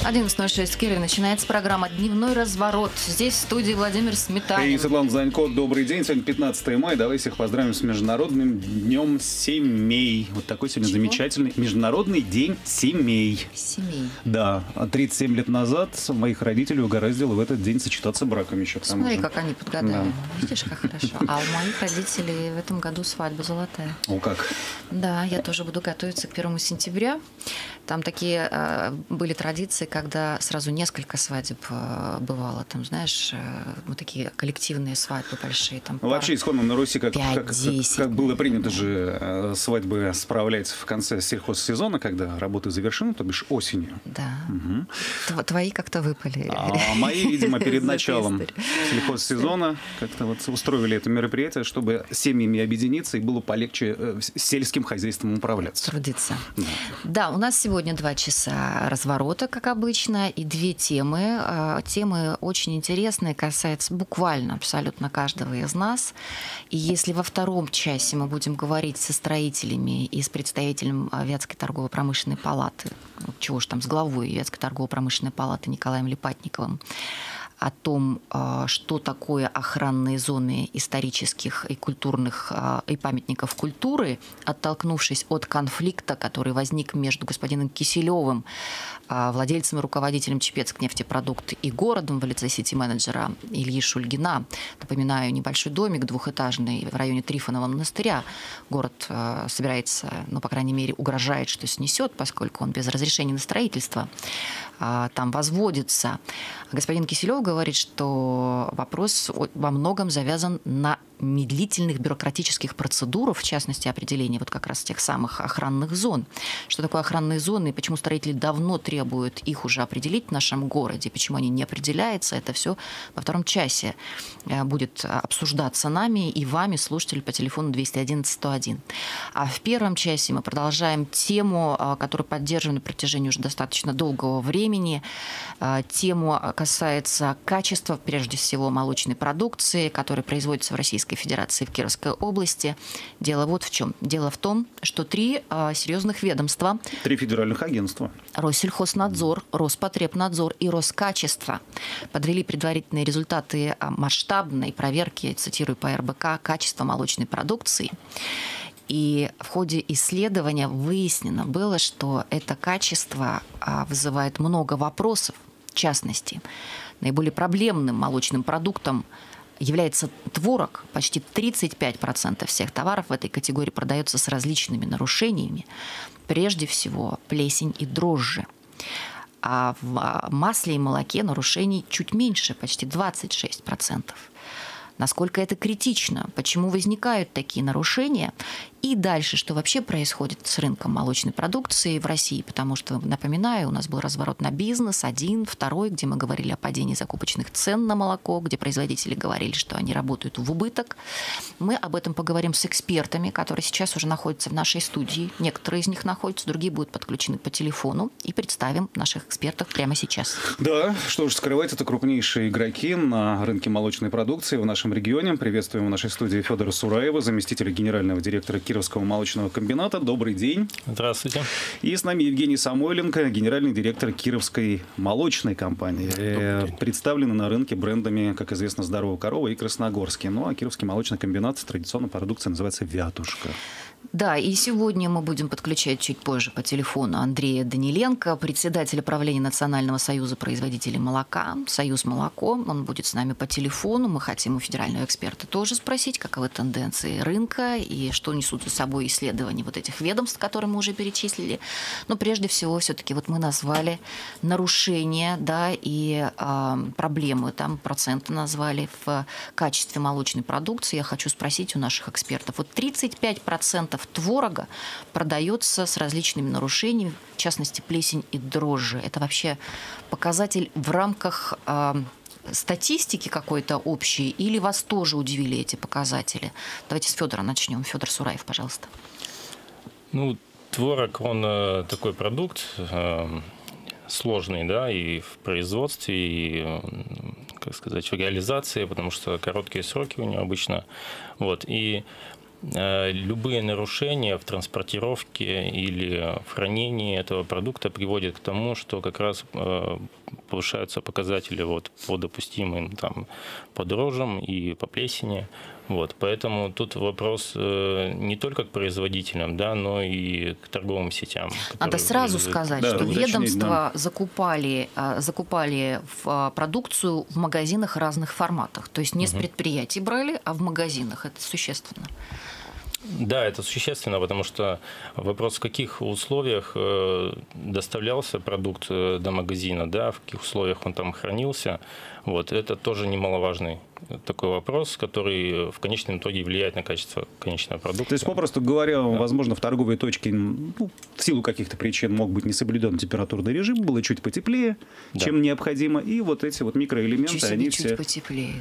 11:06 в Киеве. Начинается программа «Дневной разворот». Здесь в студии Владимир Сметанин. И Светлана Занько. Добрый день. Сегодня 15 мая. Давай всех поздравим с Международным днем семей. Вот такой сегодня замечательный Международный день семей. Семей. Да. 37 лет назад моих родителей угораздило в этот день сочетаться браком еще. Смотри, как они подгадали. Да. Видишь, как хорошо. А у моих родителей в этом году свадьба золотая. О, как? Да, я тоже буду готовиться к 1 сентября. Там такие были традиции, когда сразу несколько свадеб бывало. Там, знаешь, вот такие коллективные свадьбы большие. Там Вообще, исходно на Руси, как было принято да. же свадьбы справлять в конце сельхозсезона, когда работы завершены, то бишь осенью. Да. Угу. Твои как-то выпали. А мои, видимо, перед началом сельхозсезона как-то вот устроили это мероприятие, чтобы семьями объединиться и было полегче сельским хозяйством управляться. Трудиться. Да, у нас сегодня 2 часа разворота, как обычно, и 2 темы. Темы очень интересные, касаются буквально абсолютно каждого из нас. И если во 2 часе мы будем говорить со строителями и с представителем Вятской торгово-промышленной палаты, чего уж там, с главой Вятской торгово-промышленной палаты Николаем Липатниковым, о том, что такое охранные зоны исторических и культурных и памятников культуры, оттолкнувшись от конфликта, который возник между господином Киселевым, владельцем и руководителем Чепецк-нефтепродукт, и городом в лице сити-менеджера Ильи Шульгина. Напоминаю, небольшой домик двухэтажный в районе Трифонова монастыря. Город собирается, ну, по крайней мере, угрожает, что снесет, поскольку он без разрешения на строительство там возводится. Господин Киселев говорит, что вопрос во многом завязан на медлительных бюрократических процедурах, в частности, определения вот как раз тех самых охранных зон. Что такое охранные зоны и почему строители давно требуют их уже определить в нашем городе, почему они не определяются, это все во 2 часе будет обсуждаться нами и вами, слушатели, по телефону 211-101. А в 1 часе мы продолжаем тему, которую поддерживаем на протяжении уже достаточно долгого времени. Тему касается качества, прежде всего, молочной продукции, которая производится в Российской Федерации, в Кировской области. Дело вот в чем. Дело в том, что 3 серьезных ведомства. 3 федеральных агентства. Россельхознадзор, Роспотребнадзор и Роскачество подвели предварительные результаты масштабной проверки, цитирую по РБК, качества молочной продукции. И в ходе исследования выяснено было, что это качество вызывает много вопросов. В частности, наиболее проблемным молочным продуктом является творог. Почти 35% всех товаров в этой категории продается с различными нарушениями. Прежде всего, плесень и дрожжи. А в масле и молоке нарушений чуть меньше, почти 26%. Насколько это критично, почему возникают такие нарушения, и дальше, что вообще происходит с рынком молочной продукции в России, потому что, напоминаю, у нас был разворот на бизнес, 1, 2, где мы говорили о падении закупочных цен на молоко, где производители говорили, что они работают в убыток. Мы об этом поговорим с экспертами, которые сейчас уже находятся в нашей студии. Некоторые из них находятся, другие будут подключены по телефону, и представим наших экспертов прямо сейчас. Да, что ж скрывать, это крупнейшие игроки на рынке молочной продукции в нашем регионе. Приветствуем в нашей студии Федора Сураева, заместителя генерального директора Кировского молочного комбината. Добрый день. Здравствуйте. И с нами Евгений Самойленко, генеральный директор Кировской молочной компании. Представлены на рынке брендами, как известно, «Здоровая корова» и «Красногорский». Ну, а Кировский молочный комбинат, традиционная продукция, называется «Вятушка». Да, и сегодня мы будем подключать чуть позже по телефону Андрея Даниленко, председателя правления Национального союза производителей молока, «Союз молоко». Он будет с нами по телефону. Мы хотим у федерального эксперта тоже спросить, каковы тенденции рынка и что несут за собой исследования вот этих ведомств, которые мы уже перечислили. Но прежде всего, все-таки вот мы назвали нарушения, да, и проблемы, там проценты назвали в качестве молочной продукции. Я хочу спросить у наших экспертов. Вот 35% творога продается с различными нарушениями, в частности, плесень и дрожжи. Это вообще показатель в рамках статистики какой-то общей, или вас тоже удивили эти показатели? Давайте с Федора начнем. Федор Сураев, пожалуйста. Ну, творог, он такой продукт сложный, да, и в производстве, и, как сказать, в реализации, потому что короткие сроки у него обычно. Вот. И любые нарушения в транспортировке или в хранении этого продукта приводят к тому, что как раз повышаются показатели вот, по допустимым там, по дрожжам и по плесени. Вот, поэтому тут вопрос не только к производителям, да, но и к торговым сетям. Надо сразу сказать, что ведомства закупали продукцию в магазинах разных форматах. То есть не с предприятий брали, а в магазинах. Это существенно. Да, это существенно, потому что вопрос, в каких условиях доставлялся продукт до магазина, да, в каких условиях он там хранился, вот, это тоже немаловажный такой вопрос, который в конечном итоге влияет на качество конечного продукта. То есть, попросту говоря, возможно, в торговой точке в силу каких-то причин мог быть не соблюден температурный режим, было чуть потеплее, чем необходимо, и вот эти вот микроэлементы, они чуть потеплее.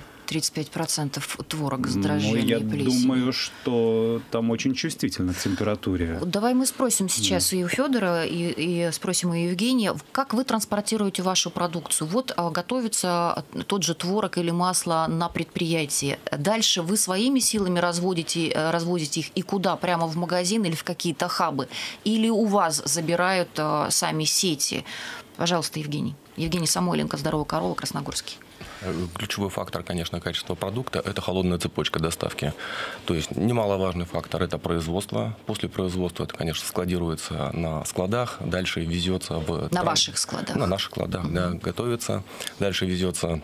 35% творог с дрожжами и плесенью. Я думаю, что там очень чувствительно к температуре. Давай мы спросим сейчас и у Федора, и спросим у Евгения, как вы транспортируете вашу продукцию? Вот готовится тот же творог или масло на предприятии. Дальше вы своими силами развозите их и куда? Прямо в магазин или в какие-то хабы? Или у вас забирают сами сети? Пожалуйста, Евгений. Евгений Самойленко, «Здоровая корова», Красногорский. Ключевой фактор, конечно, качества продукта – это холодная цепочка доставки. То есть немаловажный фактор – это производство. После производства это, конечно, складируется на складах, дальше везется в… На ваших складах? На наших складах, да, готовится. Дальше везется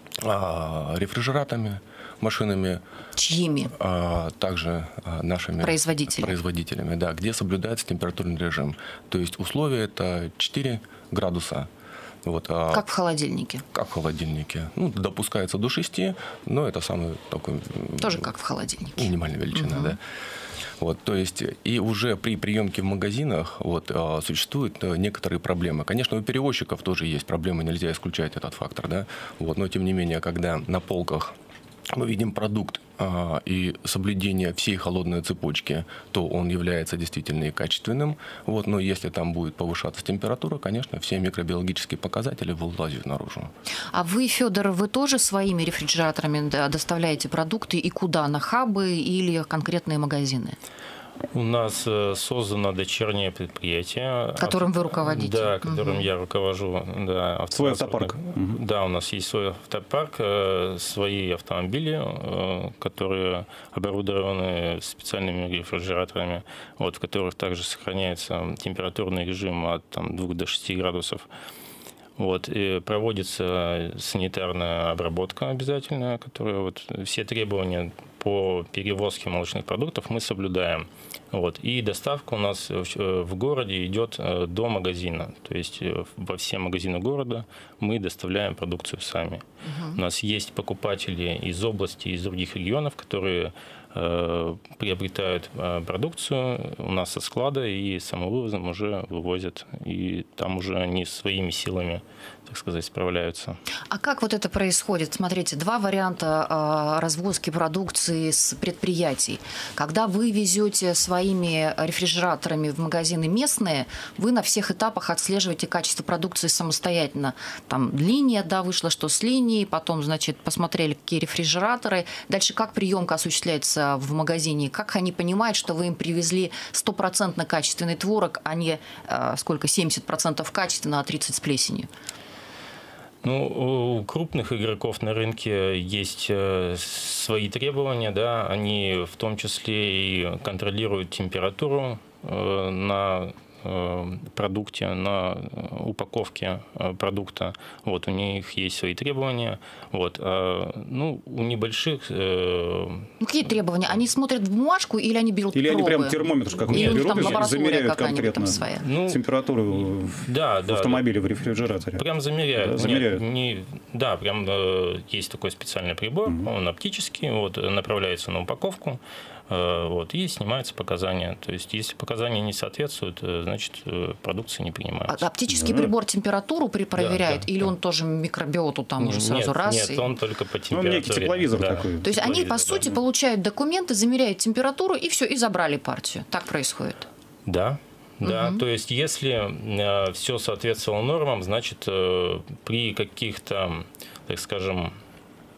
рефрижераторами, машинами. Чьими? Также нашими производителями, да, где соблюдается температурный режим. То есть условия – это 4 градуса. Вот, как в холодильнике? Как в холодильнике. Ну, допускается до 6, но это самый такой… Тоже как в холодильнике. Минимальная величина, да. Вот, то есть, и уже при приемке в магазинах вот, существуют некоторые проблемы. Конечно, у перевозчиков тоже есть проблемы, нельзя исключать этот фактор, да. Вот, но, тем не менее, когда на полках мы видим продукт и соблюдение всей холодной цепочки, то он является действительно и качественным. Вот, но если там будет повышаться температура, конечно, все микробиологические показатели вылазят наружу. А вы, Федор, вы тоже своими рефрижераторами доставляете продукты и куда? На хабы или конкретные магазины? У нас создано дочернее предприятие. Которым вы руководите. Да, которым я руковожу. Да, свой автопарк. Да, у нас есть свой автопарк, свои автомобили, которые оборудованы специальными рефрижераторами, вот, в которых также сохраняется температурный режим от 2 до 6 градусов. Вот, и проводится санитарная обработка обязательная, которая вот, все требования по перевозке молочных продуктов мы соблюдаем. Вот, и доставка у нас в городе идет до магазина. То есть во все магазины города мы доставляем продукцию сами. У нас есть покупатели из области, из других регионов, которые приобретают продукцию у нас со склада и самовывозом уже вывозят. И там уже они своими силами, так сказать, справляются. А как вот это происходит? Смотрите, два варианта развозки продукции с предприятий. Когда вы везете своими рефрижераторами в магазины местные, вы на всех этапах отслеживаете качество продукции самостоятельно. Там линия, да, вышла, что с линией, потом, значит, посмотрели, какие рефрижераторы. Дальше как приемка осуществляется в магазине? Как они понимают, что вы им привезли 100% качественный творог, а не 70% качественно, а 30% с плесенью? Ну, у крупных игроков на рынке есть свои требования, да, они в том числе и контролируют температуру на продукте, на упаковке продукта. Вот, у них есть свои требования. Вот, ну, у небольших… Какие требования? Они смотрят в бумажку или они берут или пробы? Они прям термометр какой-то берут и замеряют конкретно температуру в автомобиле, в рефрижераторе? Прям замеряют. Да, замеряют. Да, прям есть такой специальный прибор, он оптический, вот, направляется на упаковку. Вот, и снимаются показания. То есть, если показания не соответствуют, значит, продукция не принимается. Оптический прибор температуру проверяет, или он тоже микробиоту там уже сразу раз? Нет, он только по температуре. Ну, некий тепловизор такой. То есть, они, по сути, получают документы, замеряют температуру, и все, и забрали партию. Так происходит? Да. Да, то есть, если все соответствовало нормам, значит, при каких-то, так скажем,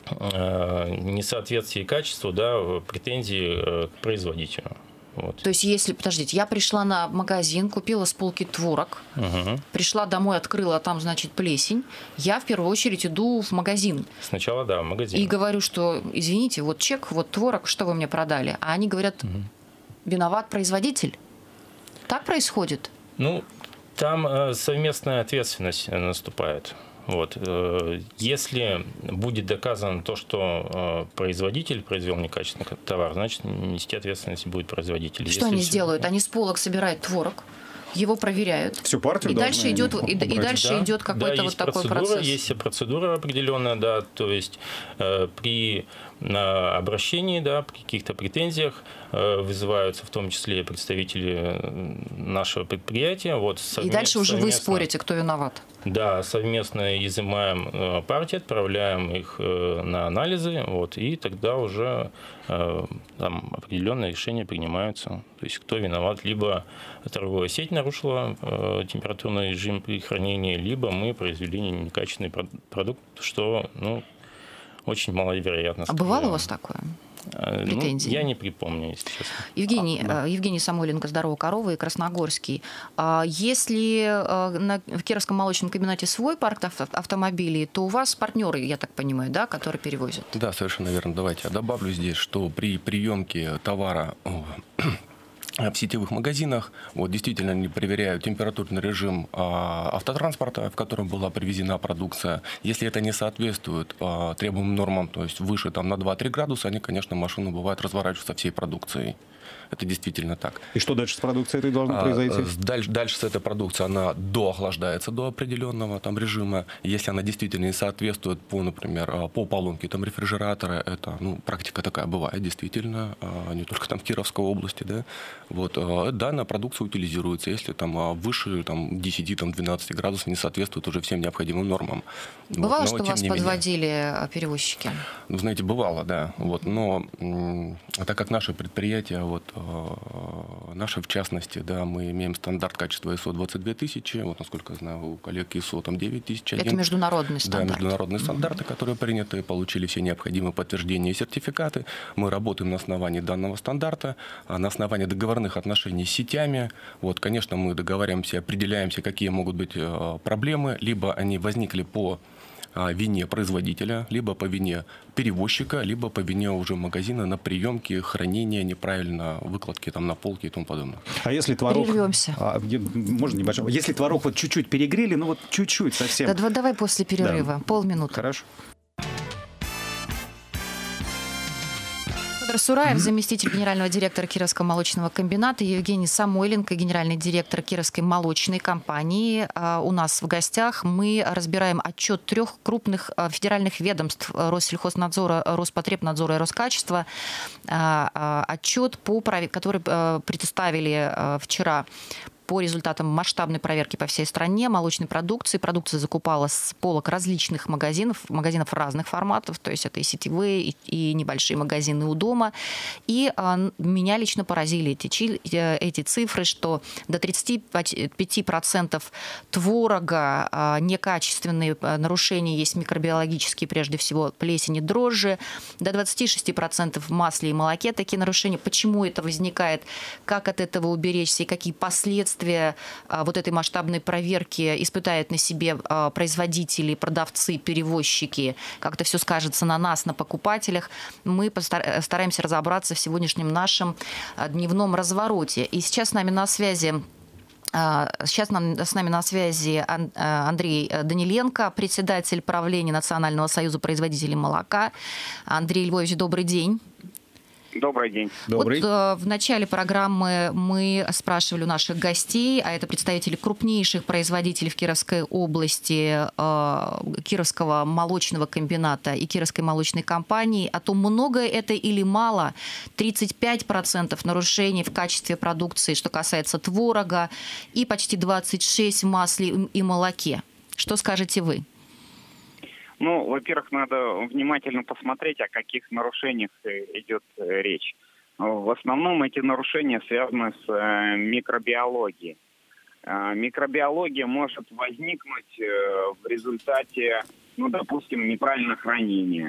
несоответствие качеству, да, претензии к производителю. Вот. То есть, если, подождите, я пришла на магазин, купила с полки творог, пришла домой, открыла, а там, значит, плесень, я в первую очередь иду в магазин. Сначала, да, в магазин. И говорю, что, извините, вот чек, вот творог, что вы мне продали? А они говорят, виноват производитель. Так происходит? Ну, там совместная ответственность наступает. Вот. Если будет доказано то, что производитель произвел некачественный товар, значит, нести ответственность будет производитель. Что они сделают? Они с полок собирают творог, его проверяют. Всю партию. И дальше идет, идет какой-то вот такой процесс. Есть процедура определенная, да, то есть при обращении, да, при каких-то претензиях вызываются в том числе представители нашего предприятия. Вот, и дальше уже вы спорите, кто виноват. Да, совместно изымаем партии, отправляем их на анализы, вот, и тогда уже там определенные решения принимаются. То есть кто виноват, либо торговая сеть нарушила температурный режим при хранении, либо мы произвели некачественный продукт, что, ну, очень маловероятно. А бывало у вас такое? Претензии? Ну, я не припомню, если честно. Евгений Самойленко, «Здоровая корова» и Красногорский. Если в Кировском молочном комбинате свой парк автомобилей, то у вас партнеры, я так понимаю, да, которые перевозят? Да, совершенно верно. Давайте я добавлю здесь, что при приемке товара в сетевых магазинах вот, действительно они проверяют температурный режим автотранспорта, в котором была привезена продукция. Если это не соответствует требуемым нормам, то есть выше там, на 2-3 градуса, они, конечно, машину бывает разворачивают со всей продукцией. Это действительно так. И что дальше с продукцией этой должно произойти? Дальше с этой продукцией она доохлаждается до определенного там режима. Если она действительно не соответствует по, например, по поломке там, рефрижератора, это практика такая бывает действительно, не только там в Кировской области, да, вот, данная продукция утилизируется, если там выше там, 10-12 градусов не соответствует уже всем необходимым нормам. Бывало, вот, что вас подводили перевозчики? Ну, знаете, бывало, да. Вот, но так как наше предприятие, вот, наше в частности, да, мы имеем стандарт качества ISO 22000, вот, насколько я знаю, у коллег ISO там 9001. Это международный стандарт. Да, международные стандарты, которые приняты, получили все необходимые подтверждения и сертификаты. Мы работаем на основании данного стандарта, на основании договорных отношений с сетями. Вот, конечно, мы договариваемся, определяемся, какие могут быть проблемы, либо они возникли по вине производителя, либо по вине перевозчика, либо по вине уже магазина на приемке, хранение, неправильно выкладки там на полке и тому подобное. А если творог... Прервемся. Можно небольшой? Если творог вот чуть-чуть перегрели, ну вот чуть-чуть совсем. Да, давай после перерыва, да. Полминуты. Хорошо. Федор Сураев, заместитель генерального директора Кировского молочного комбината, Евгений Самойленко, генеральный директор Кировской молочной компании. У нас в гостях мы разбираем отчет 3 крупных федеральных ведомств Россельхознадзора, Роспотребнадзора и Роскачества. Отчет, который представили вчера по результатам масштабной проверки по всей стране молочной продукции. Продукция закупалась с полок различных магазинов разных форматов, то есть это и сетевые, и небольшие магазины у дома. И меня лично поразили эти цифры, что до 35% творога некачественные нарушения есть микробиологические, прежде всего плесень и дрожжи, до 26% в масле и молоке такие нарушения. Почему это возникает, как от этого уберечься и какие последствия вот этой масштабной проверки испытают на себе производители, продавцы, перевозчики, как это все скажется на нас, на покупателях, мы постараемся разобраться в сегодняшнем нашем дневном развороте. И сейчас с нами на связи Андрей Даниленко, председатель правления Национального союза производителей молока. Андрей Львович, добрый день. Добрый день. Добрый. Вот, в начале программы мы спрашивали у наших гостей, а это представители крупнейших производителей в Кировской области, Кировского молочного комбината и Кировской молочной компании, о том, много это или мало. 35% нарушений в качестве продукции, что касается творога, и почти 26% в масле и молоке. Что скажете вы? Ну, во-первых, надо внимательно посмотреть, о каких нарушениях идет речь. В основном эти нарушения связаны с микробиологией. Микробиология может возникнуть в результате, допустим, неправильного хранения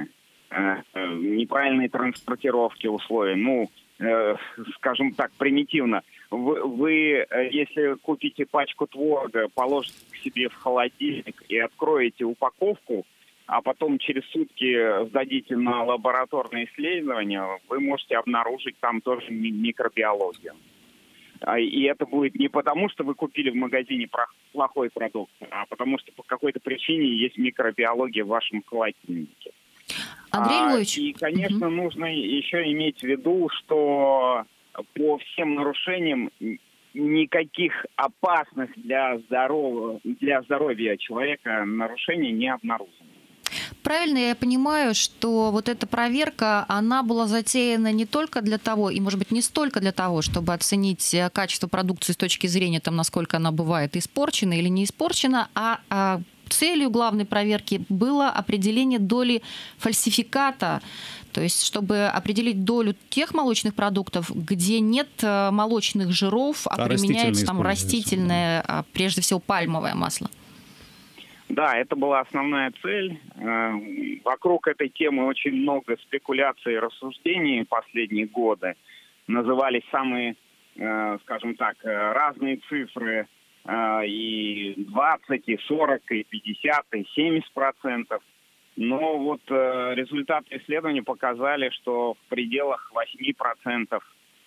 неправильной транспортировки условий. Ну, скажем так, примитивно. Вы, если купите пачку творога, положите к себе в холодильник и откроете упаковку, а потом через сутки сдадите на лабораторное исследование, вы можете обнаружить там тоже микробиологию. И это будет не потому, что вы купили в магазине плохой продукт, а потому что по какой-то причине есть микробиология в вашем холодильнике. Андрей Львович. И, конечно, нужно еще иметь в виду, что по всем нарушениям никаких опасных для здоровья человека нарушений не обнаружено. Правильно я понимаю, что вот эта проверка, она была затеяна не только для того, и, может быть, не столько для того, чтобы оценить качество продукции с точки зрения, там, насколько она бывает испорчена или не испорчена, а целью главной проверки было определение доли фальсификата, то есть чтобы определить долю тех молочных продуктов, где нет молочных жиров, а применяется там растительное, прежде всего пальмовое масло. Да, это была основная цель. Вокруг этой темы очень много спекуляций и рассуждений в последние годы. Назывались самые, скажем так, разные цифры, и 20, и 40, и 50, и 70%. Но вот результаты исследований показали, что в пределах 8%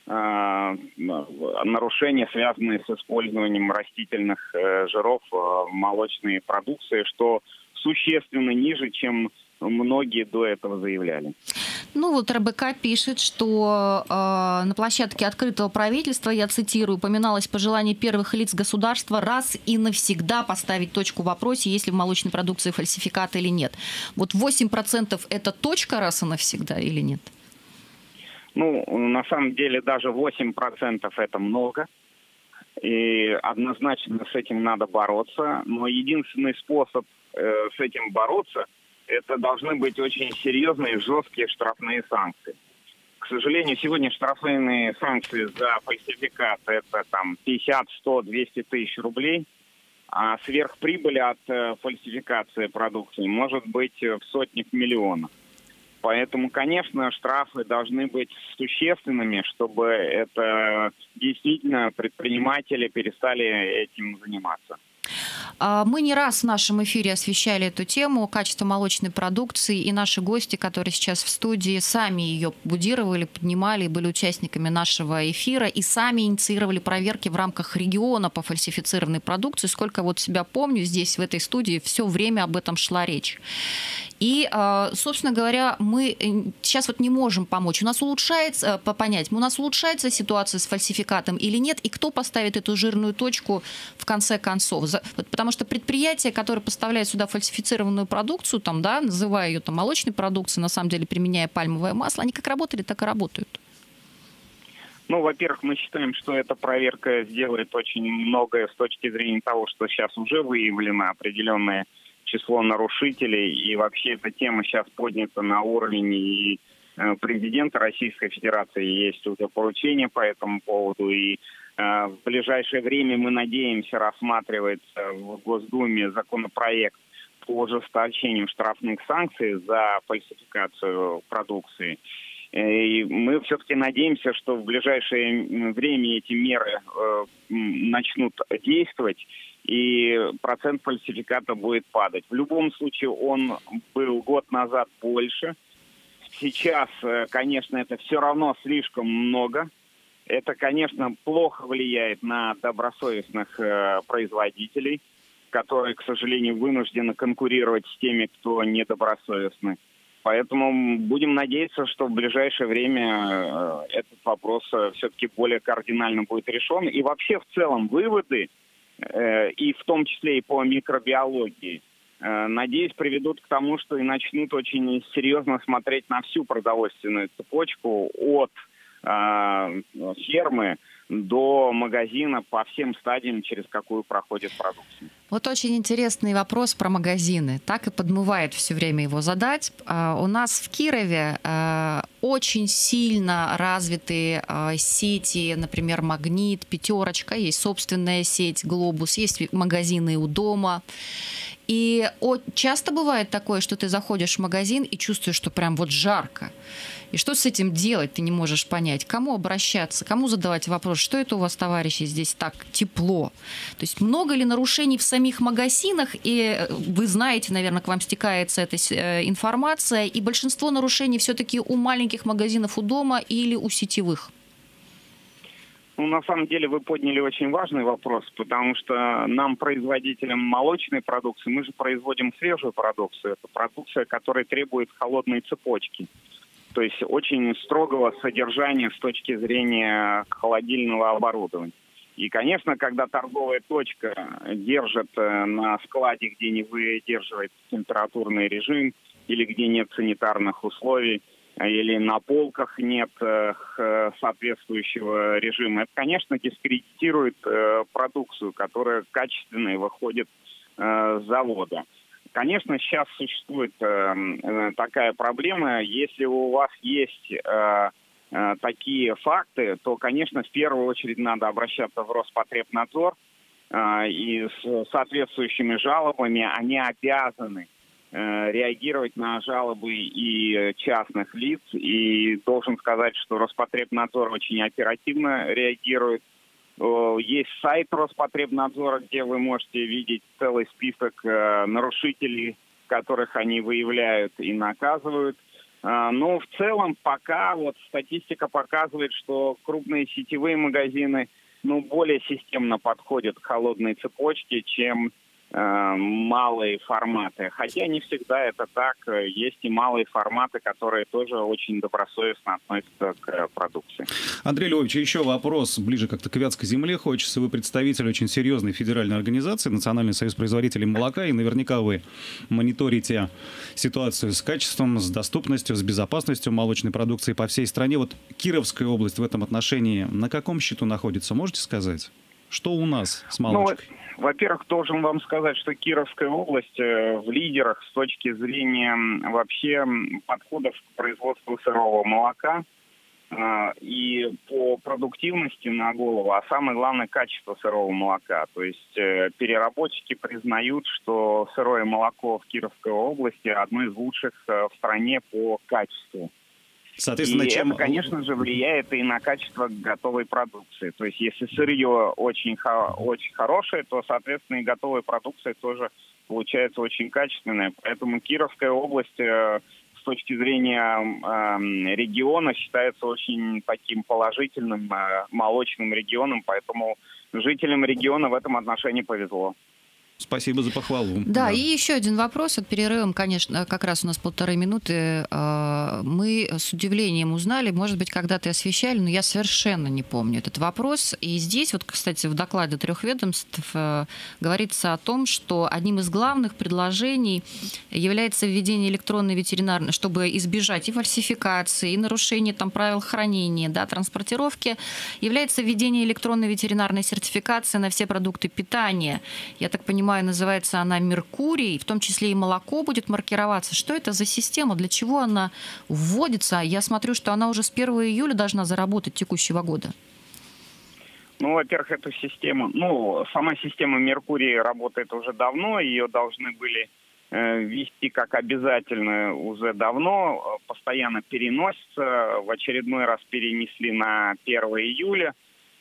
нарушения, связанные с использованием растительных жиров в молочной продукции, что существенно ниже, чем многие до этого заявляли. Ну вот РБК пишет, что на площадке открытого правительства, я цитирую, упоминалось пожелание первых лиц государства раз и навсегда поставить точку в вопросе, есть ли в молочной продукции фальсификат или нет. Вот 8% это точка раз и навсегда или нет? Ну, на самом деле даже 8% это много. И однозначно с этим надо бороться. Но единственный способ с этим бороться, это должны быть очень серьезные, жесткие штрафные санкции. К сожалению, сегодня штрафные санкции за фальсификат это там 50, 100, 200 тысяч рублей. А сверхприбыль от фальсификации продукции может быть в сотнях миллионов. Поэтому, конечно, штрафы должны быть существенными, чтобы это действительно предприниматели перестали этим заниматься. Мы не раз в нашем эфире освещали эту тему качества молочной продукции, и наши гости, которые сейчас в студии, сами ее будировали, поднимали, были участниками нашего эфира и сами инициировали проверки в рамках региона по фальсифицированной продукции. Сколько вот себя помню, здесь, в этой студии, все время об этом шла речь. И, собственно говоря, мы сейчас вот не можем помочь. У нас улучшается ситуация с фальсификатом или нет, и кто поставит эту жирную точку в конце концов. Потому что предприятия, которые поставляют сюда фальсифицированную продукцию, там, да, называя ее там, молочной продукцией, на самом деле применяя пальмовое масло, они как работали, так и работают. Ну, во-первых, мы считаем, что эта проверка сделает очень многое с точки зрения того, что сейчас уже выявлено определенное число нарушителей, и вообще эта тема сейчас поднята на уровень и президента Российской Федерации, есть уже поручение по этому поводу, и в ближайшее время мы надеемся рассматривается в Госдуме законопроект по ужесточению штрафных санкций за фальсификацию продукции. И мы все-таки надеемся, что в ближайшее время эти меры начнут действовать, и процент фальсификата будет падать. В любом случае он был год назад больше. Сейчас, конечно, это все равно слишком много. Это, конечно, плохо влияет на добросовестных производителей, которые, к сожалению, вынуждены конкурировать с теми, кто недобросовестный. Поэтому будем надеяться, что в ближайшее время этот вопрос все-таки более кардинально будет решен. И вообще в целом выводы, и в том числе и по микробиологии, надеюсь, приведут к тому, что и начнут очень серьезно смотреть на всю продовольственную цепочку от фермы до магазина по всем стадиям, через какую проходит продукция. Вот очень интересный вопрос про магазины. Так и подмывает все время его задать. У нас в Кирове очень сильно развиты сети, например, «Магнит», «Пятерочка», есть собственная сеть «Глобус», есть магазины у дома. И часто бывает такое, что ты заходишь в магазин и чувствуешь, что прям вот жарко. И что с этим делать, ты не можешь понять. К кому обращаться, кому задавать вопрос, что это у вас, товарищи, здесь так тепло. То есть много ли нарушений в самих магазинах, и вы знаете, наверное, к вам стекается эта информация, и большинство нарушений все-таки у маленьких магазинов у дома или у сетевых? Ну, на самом деле вы подняли очень важный вопрос, потому что нам, производителям молочной продукции, мы же производим свежую продукцию. Это продукция, которая требует холодной цепочки. То есть очень строгого содержания с точки зрения холодильного оборудования. И, конечно, когда торговая точка держит на складе, где не выдерживает температурный режим, или где нет санитарных условий, или на полках нет соответствующего режима, это, конечно, дискредитирует продукцию, которая качественная выходит с завода. Конечно, сейчас существует такая проблема. Если у вас есть такие факты, то, конечно, в первую очередь надо обращаться в Роспотребнадзор. И с соответствующими жалобами они обязаны реагировать на жалобы и частных лиц. И должен сказать, что Роспотребнадзор очень оперативно реагирует. Есть сайт Роспотребнадзора, где вы можете видеть целый список нарушителей, которых они выявляют и наказывают. Но в целом пока вот статистика показывает, что крупные сетевые магазины более системно подходят к холодной цепочке, чем малые форматы. Хотя не всегда это так. Есть и малые форматы, которые тоже очень добросовестно относятся к продукции. Андрей Львович, еще вопрос ближе как-то к Вятской земле. Хочется, вы представитель очень серьезной федеральной организации, Национальный союз производителей молока, и наверняка вы мониторите ситуацию с качеством, с доступностью, с безопасностью молочной продукции по всей стране. Вот Кировская область в этом отношении на каком счету находится, можете сказать? Что у нас с молочкой? Во-первых, должен вам сказать, что Кировская область в лидерах с точки зрения вообще подходов к производству сырого молока и по продуктивности на голову, а самое главное качество сырого молока. То есть переработчики признают, что сырое молоко в Кировской области одно из лучших в стране по качеству. Соответственно, и это, конечно же, влияет и на качество готовой продукции. То есть, если сырье очень хорошее, то, соответственно, и готовая продукция тоже получается очень качественная. Поэтому Кировская область с точки зрения региона считается очень таким положительным молочным регионом. Поэтому жителям региона в этом отношении повезло. Спасибо за похвалу. Да, и еще один вопрос. От перерывом, конечно, как раз у нас 1,5 минуты. Мы с удивлением узнали, может быть, когда-то освещали, но я совершенно не помню этот вопрос. И здесь, вот, кстати, в докладе 3 ведомств говорится о том, что одним из главных предложений является введение электронной ветеринарной, чтобы избежать и фальсификации, и нарушения там, правил хранения, да, транспортировки, является введение электронной ветеринарной сертификации на все продукты питания. Я так понимаю, называется она «Меркурий», в том числе и молоко будет маркироваться. Что это за система, для чего она вводится? Я смотрю, что она уже с 1 июля должна заработать текущего года. Ну, во-первых, эту систему, сама система «Меркурий» работает уже давно, ее должны были ввести как обязательную уже давно, постоянно переносится, в очередной раз перенесли на 1 июля.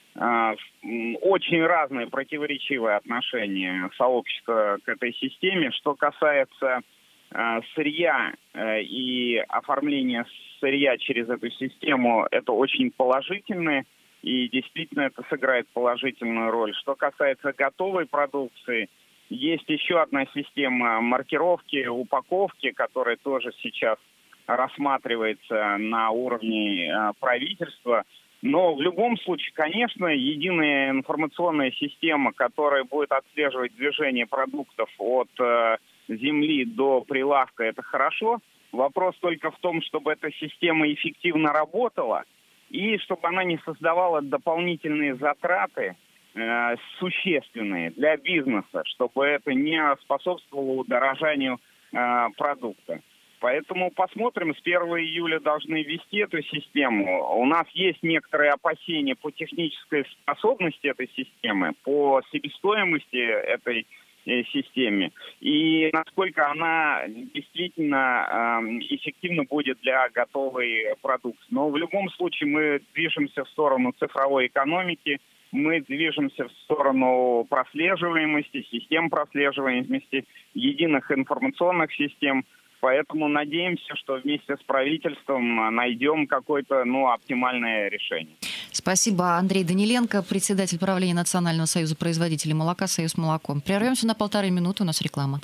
Очень разные противоречивые отношения сообщества к этой системе. Что касается сырья и оформления сырья через эту систему, это очень положительно, и действительно это сыграет положительную роль. Что касается готовой продукции, есть еще одна система маркировки, упаковки, которая тоже сейчас рассматривается на уровне правительства. Но в любом случае, конечно, единая информационная система, которая будет отслеживать движение продуктов от земли до прилавка, это хорошо. Вопрос только в том, чтобы эта система эффективно работала и чтобы она не создавала дополнительные затраты существенные для бизнеса, чтобы это не способствовало удорожанию продукта. Поэтому посмотрим, с 1 июля должны ввести эту систему. У нас есть некоторые опасения по технической способности этой системы, по себестоимости этой системе и насколько она действительно эффективна будет для готовой продукции. Но в любом случае мы движемся в сторону цифровой экономики, мы движемся в сторону прослеживаемости, систем прослеживаемости, единых информационных систем. Поэтому надеемся, что вместе с правительством найдем какое-то оптимальное решение. Спасибо. Андрей Даниленко, председатель правления Национального союза производителей молока «Союз молоко». Прервемся на 1,5 минуты, у нас реклама.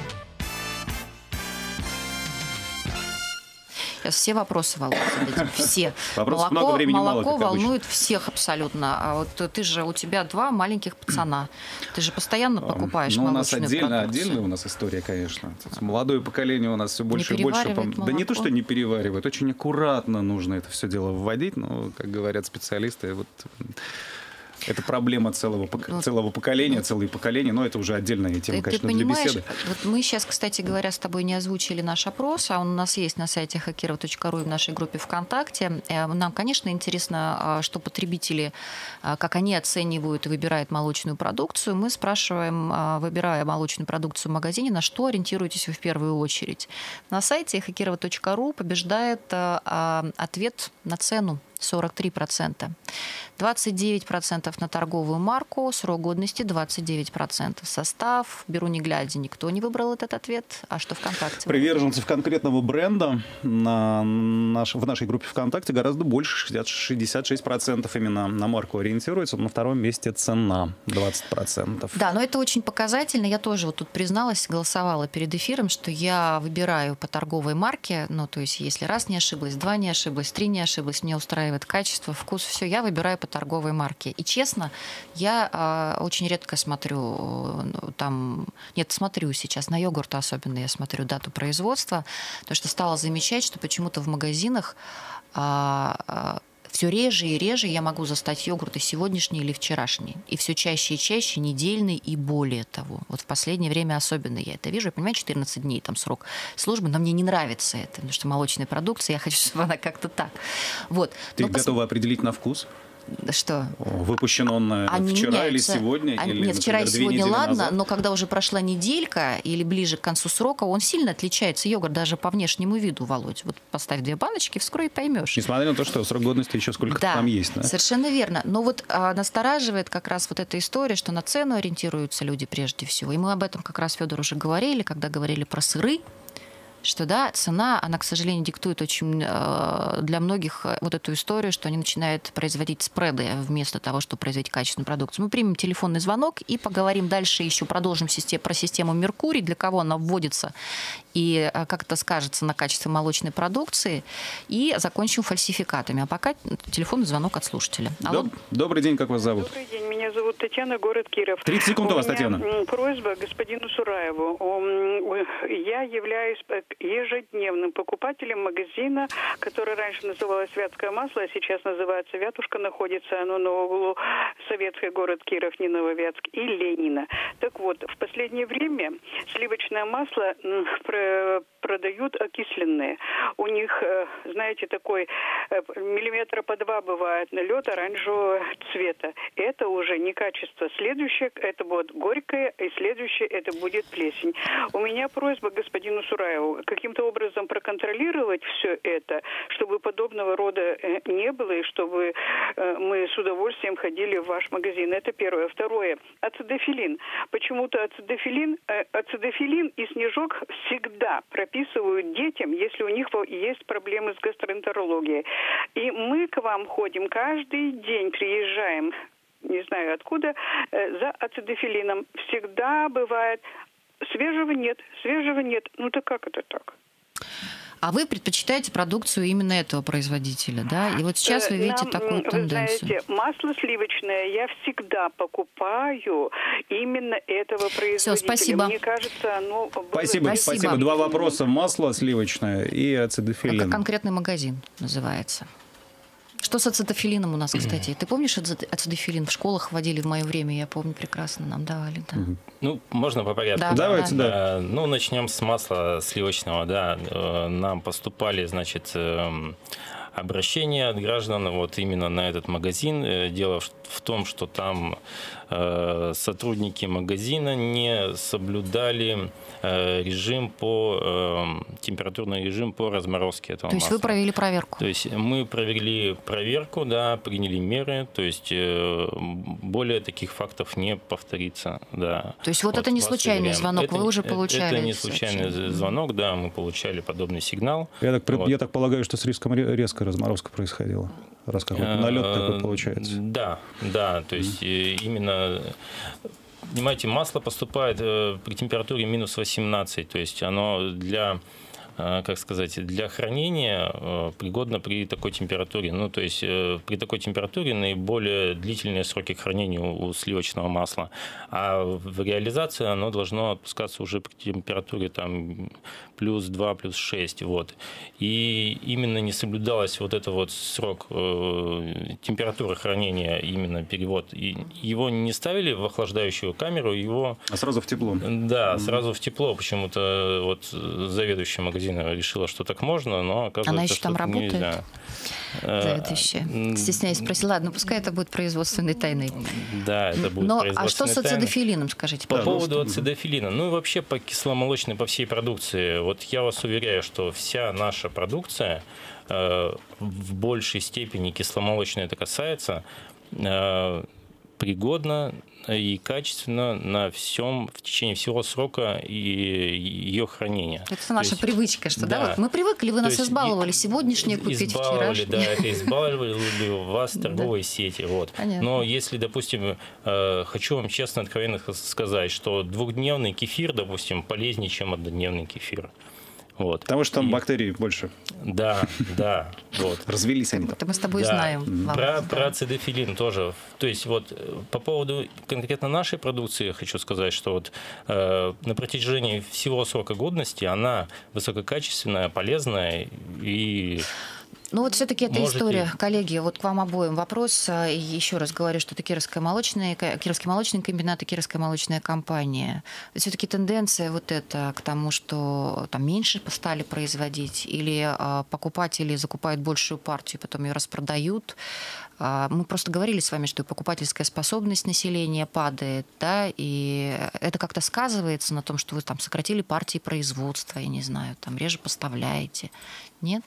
Сейчас все вопросы волнуют. Все. Вопросов много, времени мало, молоко волнует всех абсолютно. А вот у тебя 2 маленьких пацана. Ты же постоянно покупаешь молочную продукцию. У нас отдельная у нас история, конечно. Молодое поколение у нас все больше и больше. Да не то, что не переваривает, очень аккуратно нужно это все дело вводить. Но, как говорят специалисты, это проблема целого поколения, целые поколения, но это уже отдельная тема, конечно, для беседы. Вот мы сейчас, кстати говоря, с тобой не озвучили наш опрос, а он у нас есть на сайте hackirov.ru и в нашей группе ВКонтакте. Нам, конечно, интересно, что потребители, как они оценивают и выбирают молочную продукцию. Мы спрашиваем, выбирая молочную продукцию в магазине, на что ориентируетесь вы в первую очередь. На сайте hackirov.ru побеждает ответ на цену. 43%. 29% на торговую марку, срок годности 29%. Состав, беру не глядя, никто не выбрал этот ответ. А что ВКонтакте? Приверженцев конкретного бренда в нашей группе ВКонтакте гораздо больше, 66% именно на марку ориентируется. На втором месте цена 20%. Да, но это очень показательно. Я тоже тут призналась, голосовала перед эфиром, что я выбираю по торговой марке, то есть если раз не ошиблась, 2 не ошиблась, 3 не ошиблась, мне устраивает качество, вкус, все, я выбираю по торговой марке. И честно, я очень редко смотрю, смотрю сейчас, на йогурт особенно я смотрю дату производства, потому что стала замечать, что почему-то в магазинах все реже и реже я могу застать йогурты сегодняшние или вчерашние. И все чаще и чаще недельный и более того. Вот в последнее время особенно я это вижу. Я понимаю, 14 дней там срок службы, но мне не нравится это, потому что молочная продукция, я хочу, чтобы она как-то так. Вот. Ты готова определить на вкус? Что? Выпущен он вчера или сегодня? Нет, вчера и сегодня ладно, назад? Но когда уже прошла неделька или ближе к концу срока, он сильно отличается, йогурт, даже по внешнему виду, Володь. Вот поставь 2 баночки, вскоре и поймешь. Несмотря на то, что срок годности еще сколько-то там есть. Да, совершенно верно. Но настораживает как раз эта история, что на цену ориентируются люди прежде всего. И мы об этом как раз, Федор, уже говорили, когда говорили про сыры, что цена, она, к сожалению, диктует очень для многих эту историю, что они начинают производить спреды вместо того, чтобы производить качественную продукцию. Мы примем телефонный звонок и поговорим дальше, еще продолжим про систему Меркурий, для кого она вводится и как это скажется на качестве молочной продукции, и закончим фальсификатами. А пока телефонный звонок от слушателя. Добрый день, как вас зовут? Добрый день, меня зовут Татьяна, город Киров. 30 секунд у вас, Татьяна. Просьба господину Сураеву. Я являюсь ежедневным покупателем магазина, который раньше называлось «Вятское масло», а сейчас называется «Вятушка», находится оно на углу Советской, город Киров, не Нововятск, и Ленина. Так вот, в последнее время сливочное масло продают окисленные. У них, знаете, такой миллиметра по 2 бывает налет оранжевого цвета. Это уже не качество. Следующее это будет горькое, и следующее это будет плесень. У меня просьба господину Сураеву каким-то образом проконтролировать все это, чтобы подобного рода не было, и чтобы мы с удовольствием ходили в ваш магазин. Это первое. Второе. ацидофилин. Почему-то ацидофилин и снежок всегда прописывают детям, если у них есть проблемы с гастроэнтерологией. И мы к вам ходим каждый день, приезжаем, не знаю откуда, за ацидофилином. Всегда бывает: свежего нет. Так как это так? А вы предпочитаете продукцию именно этого производителя, да? И вот сейчас вы видите такую тенденцию. Вы знаете, масло сливочное я всегда покупаю именно этого производителя. Все, спасибо. Мне кажется, оно... Спасибо. 2 вопроса. Масло сливочное и ацидофилин. Это конкретный магазин называется. Что с ацидофилином у нас, кстати? Ты помнишь ацидофилин? В школах вводили в мое время, я помню прекрасно, нам давали. Да. Можно по порядку? Да, давайте, да. Начнем с масла сливочного. Да. Нам поступали, обращения от граждан вот именно на этот магазин. Дело в том, что там сотрудники магазина не соблюдали температурный режим по разморозке этого масла. То есть вы провели проверку? То есть мы провели проверку, да, приняли меры, то есть более таких фактов не повторится. Да. То есть вот это не случайный звонок, вы уже получали? Это не случайный звонок, да, мы получали подобный сигнал. Я так полагаю, что с риском резкой разморозка происходила, раз какой-то налет такой получается. Да, то есть именно... Понимаете, масло поступает при температуре минус 18, то есть оно для хранения пригодно при такой температуре. Ну, то есть при такой температуре наиболее длительные сроки хранения у сливочного масла. А в реализации оно должно отпускаться уже при температуре там, плюс 2, плюс 6. Вот. И именно не соблюдалось вот этот вот срок температуры хранения, именно перевод. И его не ставили в охлаждающую камеру, его... А сразу в тепло? Да, сразу в тепло. Почему-то вот заведующий магазин решила, что так можно, но оказывается, она еще что там работает? Нельзя. Заведующая. Стесняюсь спросить. Ладно, пускай это будет производственной тайной. Да, это будет производственной А что с ацидофилином, скажите? По поводу ацидофилина. Ну и вообще по кисломолочной, по всей продукции. Вот я вас уверяю, что вся наша продукция в большей степени кисломолочная это касается, пригодна и качественно в течение всего срока и ее хранения. Это наша привычка, что да? Вот мы привыкли, вы нас избаловали, сегодняшнее купить вчерашнее. Да, это избаловали вас торговые сети. Вот. Но если, допустим, хочу вам честно, откровенно сказать, что двухдневный кефир, допустим, полезнее, чем однодневный кефир. Вот. Потому что там бактерий больше. Да. Вот. Развелись они там. Это мы с тобой знаем. Про ацидофилин тоже. То есть вот по поводу конкретно нашей продукции я хочу сказать, что вот на протяжении всего срока годности она высококачественная, полезная и... Ну вот все-таки эта история, коллеги, вот к вам обоим вопрос. Еще раз говорю, что это Кировский молочный комбинат и Кировская молочная компания. Все-таки тенденция вот эта к тому, что там меньше стали производить, или покупатели закупают большую партию, потом ее распродают. Мы просто говорили с вами, что и покупательская способность населения падает, да, и это как-то сказывается на том, что вы там сократили партии производства, я не знаю, там реже поставляете. Нет?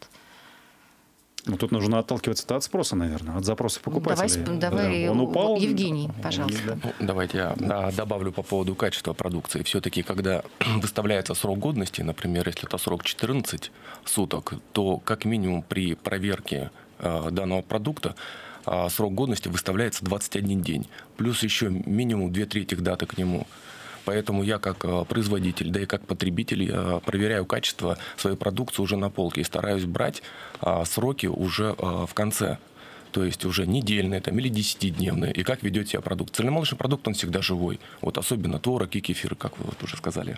Ну, тут нужно отталкиваться от спроса, наверное, от запросов покупателей. Давай, он упал. Евгений, пожалуйста. Давайте я добавлю по поводу качества продукции. Все-таки, когда выставляется срок годности, например, если это срок 14 суток, то как минимум при проверке данного продукта срок годности выставляется 21 день. Плюс еще минимум 2/3 даты к нему. Поэтому я как производитель, да и как потребитель проверяю качество своей продукции уже на полке и стараюсь брать сроки уже в конце. То есть уже недельные там, или 10-дневные. И как ведет себя продукт. Цельномолочный продукт, он всегда живой. Вот особенно творог и кефир, как вы вот уже сказали.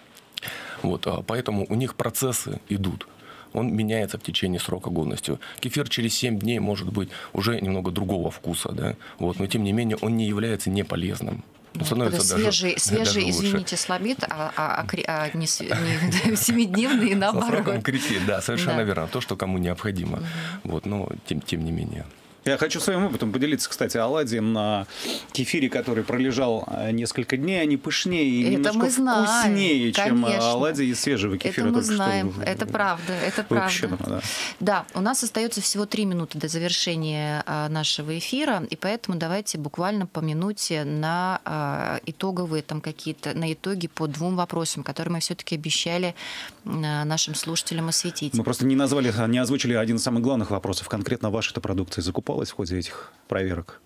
Вот, поэтому у них процессы идут. Он меняется в течение срока годности. Кефир через 7 дней может быть уже немного другого вкуса. Да? Вот, но тем не менее он не является неполезным. Свежий, извините, слабит, а не 7-дневный и наоборот. Со сроком крепит, да, совершенно верно. То, что кому необходимо. Вот, но тем не менее. Я хочу своим опытом поделиться, кстати, оладьи на кефире, который пролежал несколько дней, они пышнее и немножко вкуснее, чем оладьи из свежего кефира. Это мы знаем, это правда, это правда. Да, у нас остается всего 3 минуты до завершения нашего эфира, и поэтому давайте буквально по минуте на итоговые там какие-то, на итоги по 2 вопросам, которые мы все-таки обещали нашим слушателям осветить. Мы просто не озвучили один из самых главных вопросов. Конкретно ваша-то продукция закупалась в ходе этих проверок?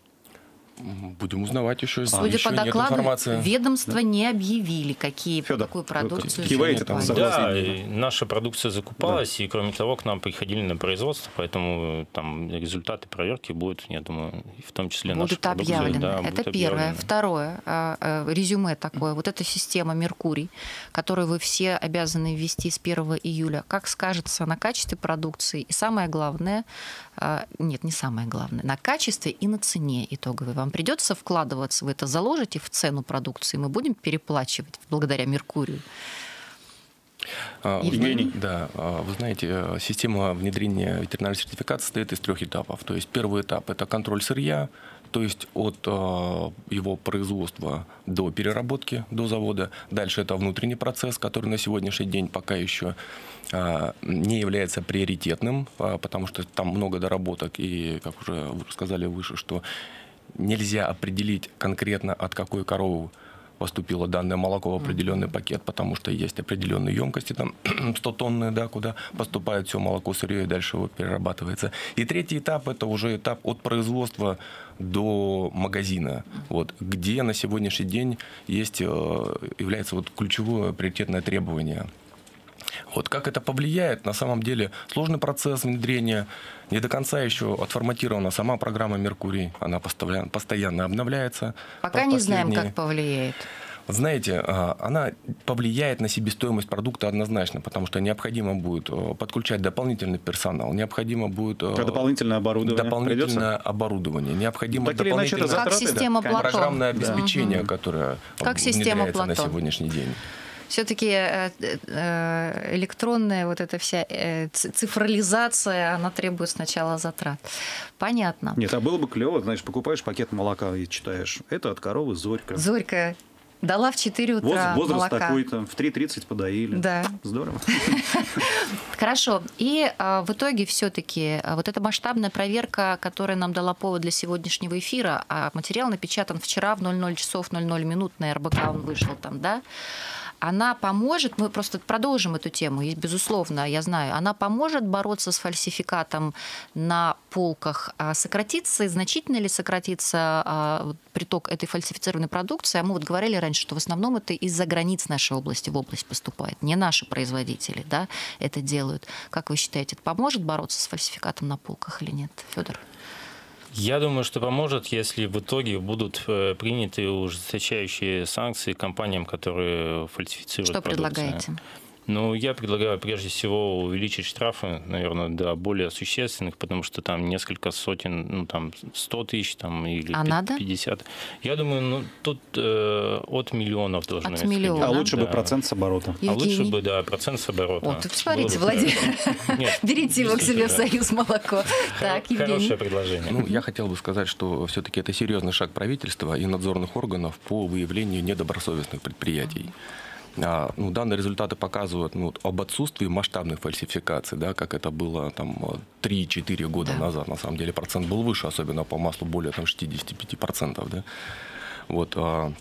Будем узнавать еще. Судя по докладу, ведомства не объявили, какую продукцию закупали. Да, наша продукция закупалась, и кроме того, к нам приходили на производство, поэтому там результаты проверки будут, я думаю, в том числе будут объявлены. Да, это первое. Второе, резюме такое. Вот эта система «Меркурий», которую вы все обязаны ввести с 1 июля, как скажется на качестве продукции и самое главное, нет, не самое главное, на качестве и на цене итоговой. Вам придется вкладываться в это, заложите в цену продукции, мы будем переплачивать благодаря Меркурию. Евгений? Да, вы знаете, система внедрения ветеринарной сертификации состоит из 3 этапов. То есть первый этап – это контроль сырья, то есть от его производства до переработки, до завода. Дальше это внутренний процесс, который на сегодняшний день пока еще не является приоритетным, потому что там много доработок, и, как уже вы сказали выше, что нельзя определить конкретно, от какой коровы поступило данное молоко в определенный пакет, потому что есть определенные емкости, там 100-тонные, да, куда поступает все молоко сырье и дальше его перерабатывается. И третий этап – это уже этап от производства до магазина, вот, где на сегодняшний день является вот ключевое приоритетное требование. Вот как это повлияет, на самом деле сложный процесс внедрения, не до конца еще отформатирована сама программа «Меркурий», она постоянно обновляется. Пока не знаем, как повлияет. Знаете, она повлияет на себестоимость продукта однозначно, потому что необходимо будет подключать дополнительный персонал, необходимо будет дополнительное оборудование, необходимо дополнительное как система Платон. Программное обеспечение, которое внедряется на сегодняшний день. Все-таки электронная вот эта вся цифрализация, она требует сначала затрат. Понятно. Нет, а было бы клево, знаешь, покупаешь пакет молока и читаешь. Это от коровы Зорька. Зорька дала в 4 утра возраст молока. Такой-то, в 3:30 подоили. Да. Здорово. Хорошо. И в итоге все-таки вот эта масштабная проверка, которая нам дала повод для сегодняшнего эфира, а материал напечатан вчера в 00 часов 00 минут на РБК, он вышел там, да? Она поможет, мы просто продолжим эту тему, и, безусловно, я знаю, она поможет бороться с фальсификатом на полках, сократится, значительно ли сократится приток этой фальсифицированной продукции? А мы вот говорили раньше, что в основном это из-за границ нашей области в область поступает, не наши производители, да, это делают. Как вы считаете, это поможет бороться с фальсификатом на полках или нет, Федор? Я думаю, что поможет, если в итоге будут приняты ужесточающие санкции компаниям, которые фальсифицируют продукцию. Что предлагаете? Ну, я предлагаю прежде всего увеличить штрафы, наверное, до более существенных, потому что там несколько сотен, ну, там 100 тысяч там, или 50. Я думаю, ну, тут от миллионов должны от миллиона. А лучше бы процент с оборота. А лучше бы, да, процент с оборота. Вот, смотрите, Владимир, берите его к себе в Союз молоко. Так, Евгений. Хорошее предложение. Ну, я хотел бы сказать, что все-таки это серьезный шаг правительства и надзорных органов по выявлению недобросовестных предприятий. Ну, данные результаты показывают об отсутствии масштабных фальсификаций, да, как это было там 3-4 года назад. На самом деле процент был выше, особенно по маслу более там, 65%. Да. Вот,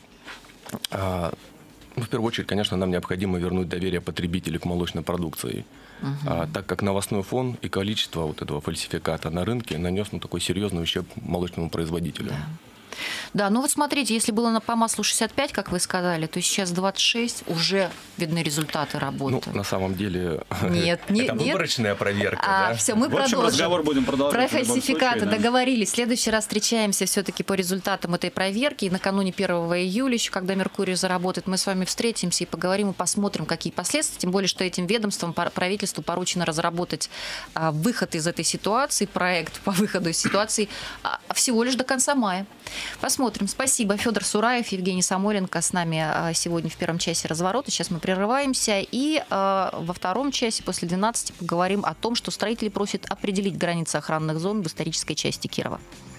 в первую очередь, конечно, нам необходимо вернуть доверие потребителей к молочной продукции, так как новостной фон и количество вот этого фальсификата на рынке нанес такой серьезный ущерб молочному производителю. Да. Да, ну вот смотрите, если было по маслу 65, как вы сказали, то сейчас 26, уже видны результаты работы. Ну, на самом деле, нет, это выборочная проверка. Да? Все, мы продолжим. Разговор будем продолжать. Про фальсификаты договорились. В следующий раз встречаемся все-таки по результатам этой проверки. И накануне 1 июля, еще когда Меркурий заработает, мы с вами встретимся и поговорим и посмотрим, какие последствия. Тем более, что этим ведомствам, правительству поручено разработать выход из этой ситуации, проект по выходу из ситуации всего лишь до конца мая. Посмотрим. Спасибо. Федор Сураев, Евгений Самойленко с нами сегодня в первом часе разворота. Сейчас мы прерываемся. И во втором часе после 12 поговорим о том, что строители просят определить границы охранных зон в исторической части Кирова.